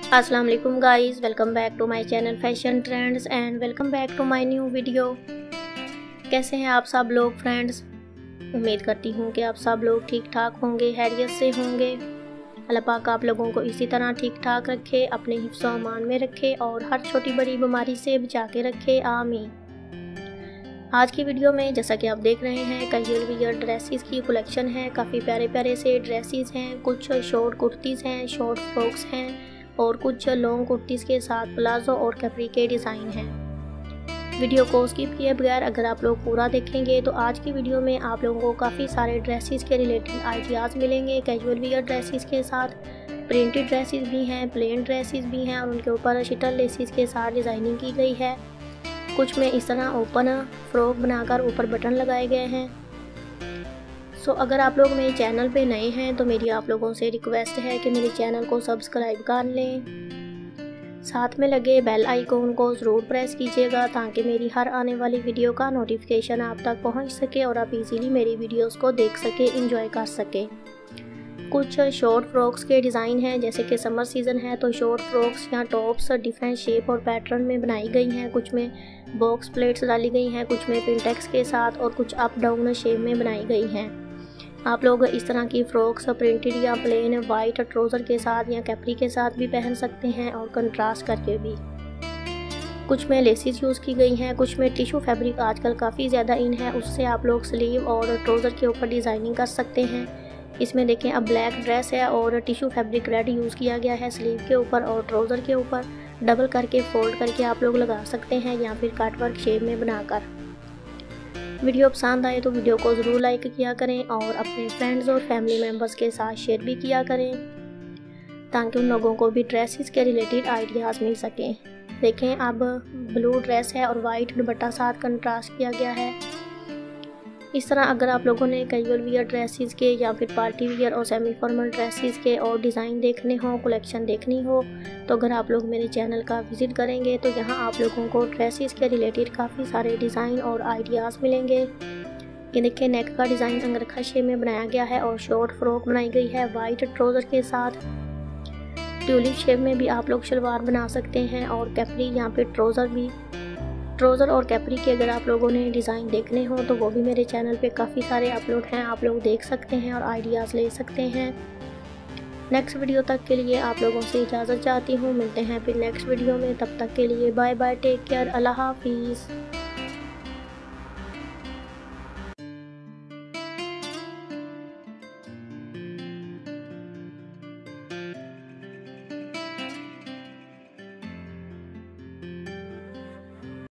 अस्सलाम वालेकुम guys, welcome back to my channel fashion trends and welcome back to my new video. कैसे हैं आप सब लोग फ्रेंड्स? उम्मीद करती हूँ कि आप सब लोग ठीक ठाक होंगे, खैरियत से होंगे। अल्लाह पाक आप लोगों को इसी तरह ठीक ठाक रखे, अपने हिफ्ज़ व अमान में रखे और हर छोटी बड़ी बीमारी से बचा के रखे, आमीन। आज की वीडियो में जैसा कि आप देख रहे हैं कैजुअल वियर ड्रेसेस की कलेक्शन है। काफ़ी प्यारे प्यारे से ड्रेसेस हैं, कुछ शॉर्ट कुर्तीज़ हैं, शॉर्ट फ्रॉक्स हैं और कुछ लॉन्ग कुर्तीज़ के साथ प्लाजो और कैपरी के डिज़ाइन हैं। वीडियो को स्किप किए बगैर अगर आप लोग पूरा देखेंगे तो आज की वीडियो में आप लोगों को काफ़ी सारे ड्रेसेस के रिलेटेड आइडियाज़ मिलेंगे। कैजुअल वियर ड्रेसेस के साथ प्रिंटेड ड्रेसेस भी हैं, प्लेन ड्रेसेस भी हैं और उनके ऊपर शिटल लेसेस के साथ डिज़ाइनिंग की गई है। कुछ में इस तरह ओपन फ्रॉक बनाकर ऊपर बटन लगाए गए हैं। सो अगर आप लोग मेरे चैनल पे नए हैं तो मेरी आप लोगों से रिक्वेस्ट है कि मेरे चैनल को सब्सक्राइब कर लें, साथ में लगे बेल आइकॉन को ज़रूर प्रेस कीजिएगा ताकि मेरी हर आने वाली वीडियो का नोटिफिकेशन आप तक पहुंच सके और आप इजीली मेरी वीडियोस को देख सके, एंजॉय कर सके। कुछ शॉर्ट फ्रॉक्स के डिज़ाइन हैं, जैसे कि समर सीज़न है तो शॉर्ट फ्रॉक्स या टॉप्स डिफरेंट शेप और पैटर्न में बनाई गई हैं। कुछ में बॉक्स प्लेट्स डाली गई हैं, कुछ में पिंटेक्स के साथ और कुछ अप डाउन शेप में बनाई गई हैं। आप लोग इस तरह की फ्रॉक्स प्रिंटेड या प्लेन वाइट ट्राउज़र के साथ या कैपरी के साथ भी पहन सकते हैं और कंट्रास्ट करके भी। कुछ में लेसिस यूज़ की गई हैं, कुछ में टिश्यू फैब्रिक आजकल काफ़ी ज़्यादा इन है, उससे आप लोग स्लीव और ट्राउज़र के ऊपर डिज़ाइनिंग कर सकते हैं। इसमें देखें अब ब्लैक ड्रेस है और टिश्यू फैब्रिक रेड यूज़ किया गया है स्लीव के ऊपर और ट्राउज़र के ऊपर डबल करके फोल्ड करके आप लोग लगा सकते हैं या फिर कटवर्क शेप में बनाकर। वीडियो पसंद आए तो वीडियो को ज़रूर लाइक किया करें और अपने फ्रेंड्स और फैमिली मेम्बर्स के साथ शेयर भी किया करें ताकि उन लोगों को भी ड्रेसेस के रिलेटेड आइडियाज़ मिल सकें। देखें अब ब्लू ड्रेस है और वाइट दुपट्टा साथ कंट्रास्ट किया गया है। इस तरह अगर आप लोगों ने कैजुअल वियर ड्रेसेस के या फिर पार्टी वियर और सेमी फॉर्मल ड्रेसेस के और डिज़ाइन देखने हो, कलेक्शन देखनी हो तो अगर आप लोग मेरे चैनल का विज़िट करेंगे तो यहाँ आप लोगों को ड्रेसेस के रिलेटेड काफ़ी सारे डिज़ाइन और आइडियाज़ मिलेंगे। ये देखिए नेक का डिज़ाइन अंगरखा शेप में बनाया गया है और शॉर्ट फ्रॉक बनाई गई है वाइट ट्राउज़र के साथ। ट्यूलिप शेप में भी आप लोग शलवार बना सकते हैं और कैपरी यहाँ पे ट्राउज़र और कैपरी के अगर आप लोगों ने डिज़ाइन देखने हो तो वो भी मेरे चैनल पे काफ़ी सारे अपलोड हैं, आप लोग देख सकते हैं और आइडियाज़ ले सकते हैं। नेक्स्ट वीडियो तक के लिए आप लोगों से इजाज़त चाहती हूँ, मिलते हैं फिर नेक्स्ट वीडियो में, तब तक के लिए बाय बाय, टेक केयर, अल्लाह हाफिज़।